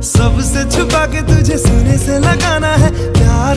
सबसे छुपा के तुझे सीने से लगाना है, प्यार